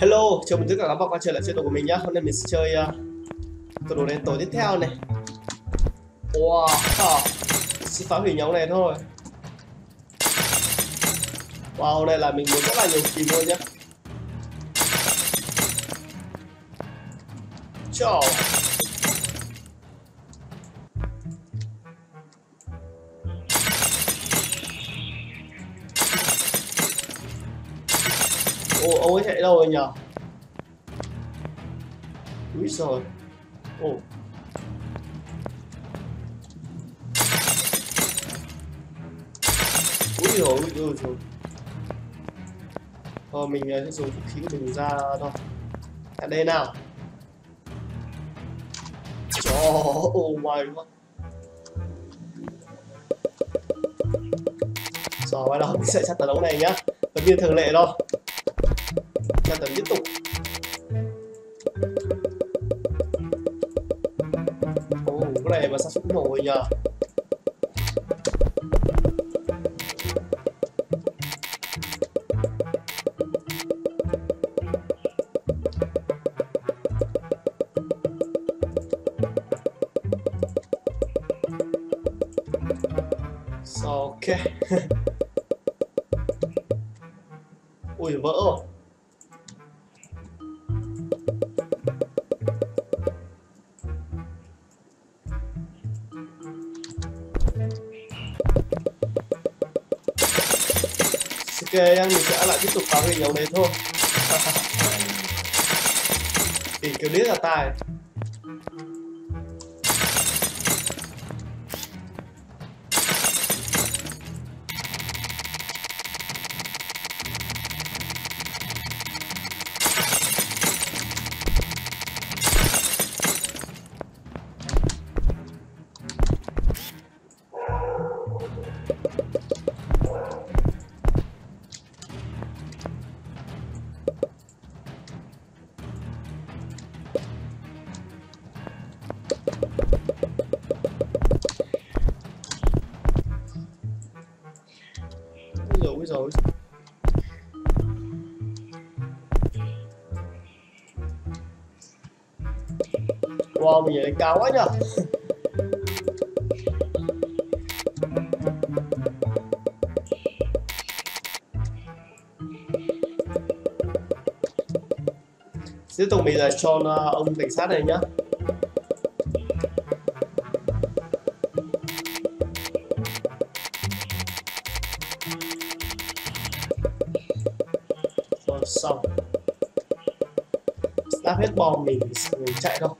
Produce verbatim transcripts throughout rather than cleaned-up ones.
Hello, chào mừng tất cả các bạn quay trở lại channel của mình nhé. Hôm nay mình sẽ chơi uh, tổ đồ đen tối tiếp theo này. Wow, à, sẽ phá hủy nhóm này thôi. Wow, đây là mình muốn rất là nhiều kim luôn nhé. Chào. Ồ, ông ấy chạy đâu rồi nhỉ? Úi rồi. Ồ. Úi rồi, úi rồi, rồi. Thôi mình sẽ dùng vũ khí của mình ra thôi. Ở đây nào. Trời, oh my god. Rồi bắt đầu mình sẽ tra tấn ống này nhá. Vẫn như thường lệ thôi. Tra tấn tiếp tục. Ồ, oh, cái này mà sao súng nổ rồi nhờ. Ok. Ui vỡ rồi. Ok, mình sẽ lại tiếp tục phá hủy nhóm đấy thôi. Thì kiểu biết là tài. Ui rồi. Wow, mình nhảy cao quá nhở. Tiếp tục mình lại cho ông cảnh sát này nhá. Rồi xong. Đáp hết bom mình, mình chạy thôi.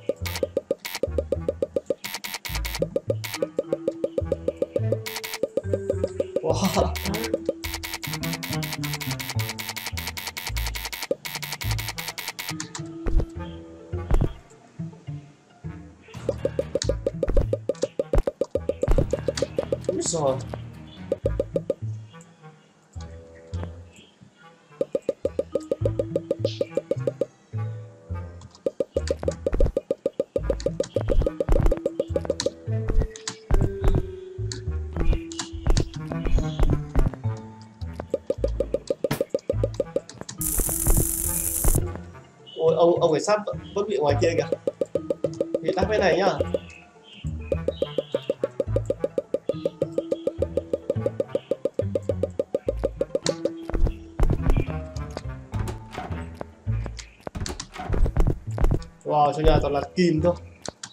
Wow. Úi giời. Ôi, ông ông cảnh sát vẫn bị ngoài kia kìa. Thì tắt cái này nhá. Wow, trong nhà toàn là kim thôi.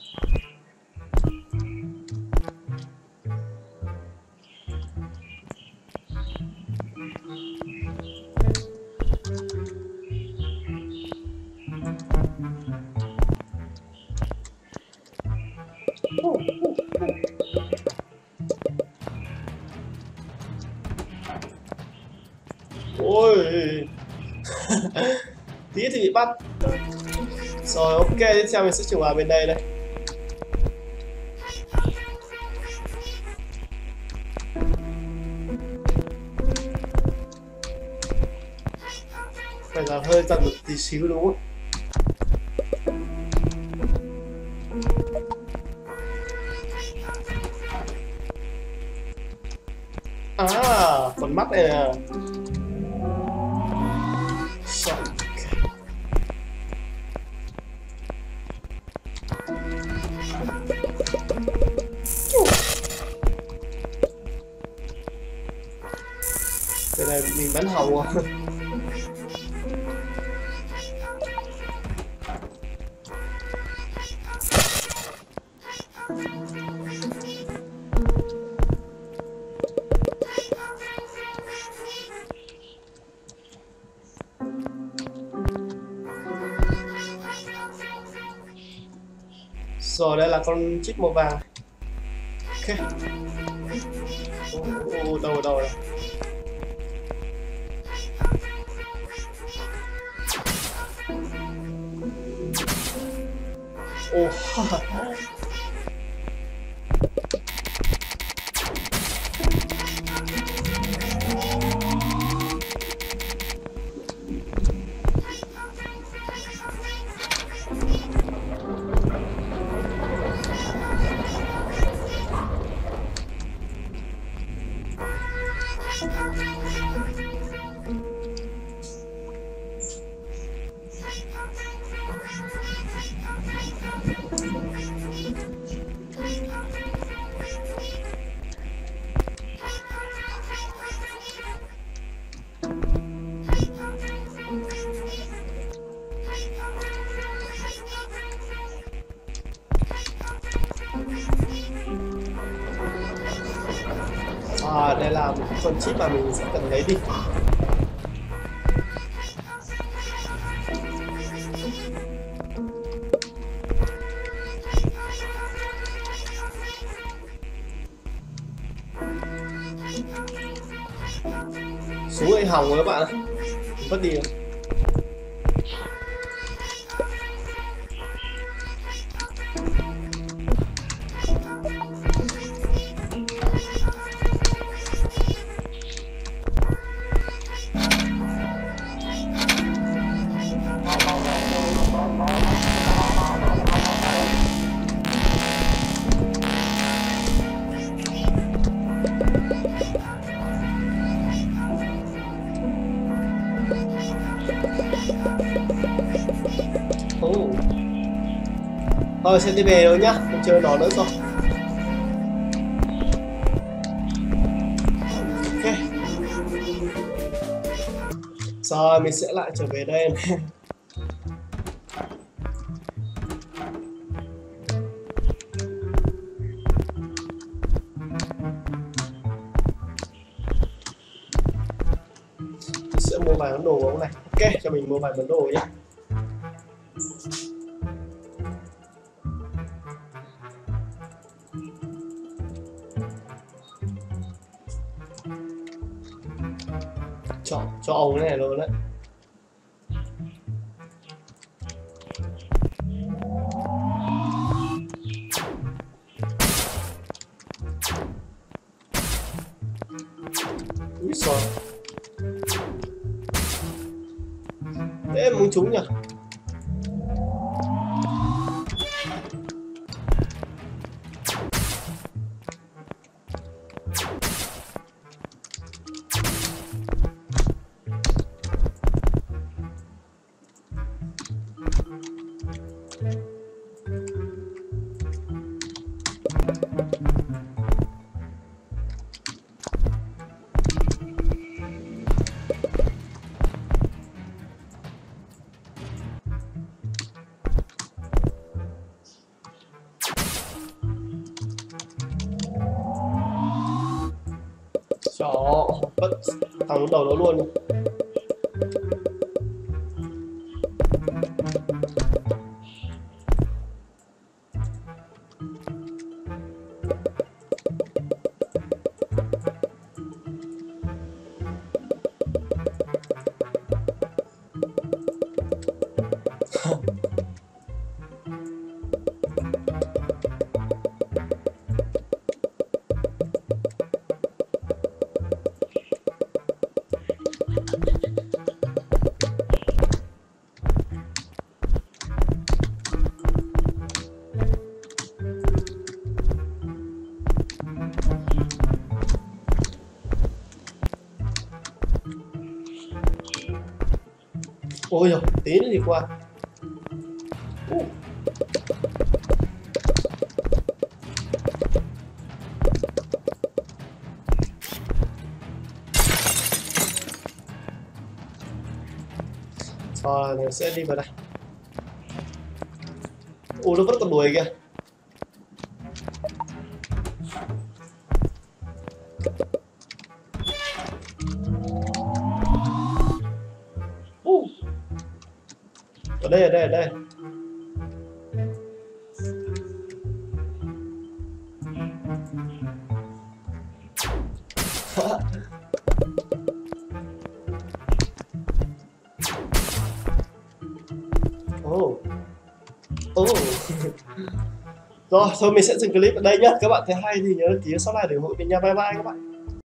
Ôi. Tí thì bị bắt. Rồi ok, tiếp theo mình sẽ chuyển vào bên đây đây. Phải là hơi giật một tí xíu đúng không? À, phần mắt này nè. bắn hồng à. Rồi đây là con chip màu vàng. Ok. Ô, ô, ô, đâu đâu rồi. Ô. À, đây là một con chip mà mình sẽ cần lấy đi. Súng lại hỏng rồi các bạn ạ. Mất đi rồi. Oh. Thôi sẽ đi về rồi nhá, không chơi nó nữa rồi. Ok. Rồi mình sẽ lại trở về đây này. Mình sẽ mua vài món đồ của này. Ok, cho mình mua vài món đồ nhé. cho cho ông cái này luôn đấy. Úi giời, thế em muốn trúng nhỉ. Chó bất thằng đầu nó luôn rồi. Ôi giời, tí nữa thì qua. Uh. Rồi mình sẽ đi vào đây. Ủa nó vẫn còn đuổi kìa. Uh. Ở đây, ở đây, ở đây. Oh. Oh. Rồi, thôi mình sẽ dừng clip ở đây nhá. Các bạn thấy hay thì nhớ đăng ký subscribe để ủng hộ mình nha. Bye bye các bạn.